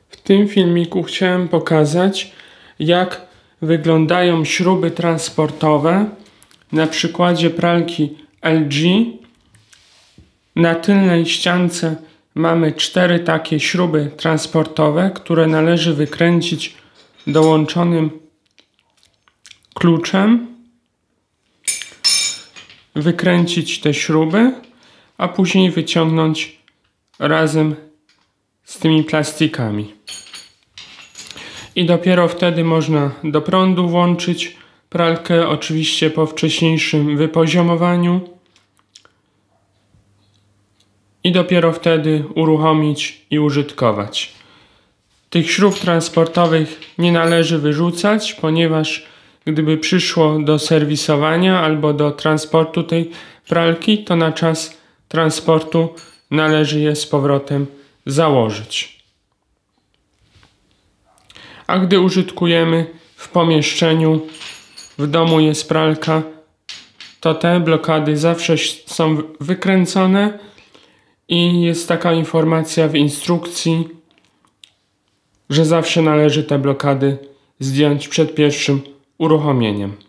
W tym filmiku chciałem pokazać, jak wyglądają śruby transportowe na przykładzie pralki LG. Na tylnej ściance mamy 4 takie śruby transportowe, które należy wykręcić dołączonym kluczem. Wykręcić te śruby, a później wyciągnąć razem z tymi plastikami. I dopiero wtedy można do prądu włączyć pralkę, oczywiście po wcześniejszym wypoziomowaniu. I dopiero wtedy uruchomić i użytkować. Tych śrub transportowych nie należy wyrzucać, ponieważ gdyby przyszło do serwisowania albo do transportu tej pralki, to na czas transportu należy je z powrotem założyć. A gdy użytkujemy w pomieszczeniu, w domu jest pralka, to te blokady zawsze są wykręcone i jest taka informacja w instrukcji, że zawsze należy te blokady zdjąć przed pierwszym uruchomieniem.